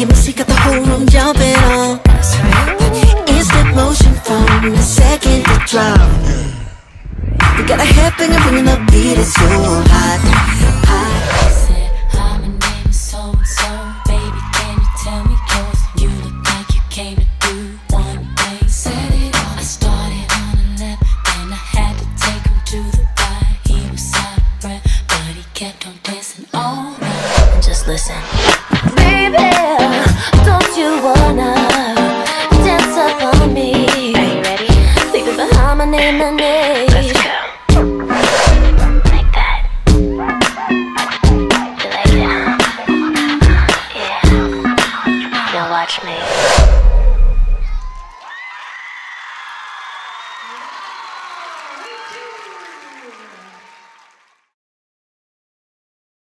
Your music got the whole room jumping on. That's right. Instant motion from the second to drop. We got a headbanger bringing the beat, it's so hot, hot. Said, hi, my name is so-and-so. Baby, can you tell me yours? You look like you came to do one thing. Said it all. I started on the left, then I had to take him to the right. He was out of breath, but he kept on dancing all night. Just listen. Baby, don't you wanna dance up on me? Are you ready? Leave it behind my name and age. Let's go. Like that. You like it, huh? Yeah. Now watch me.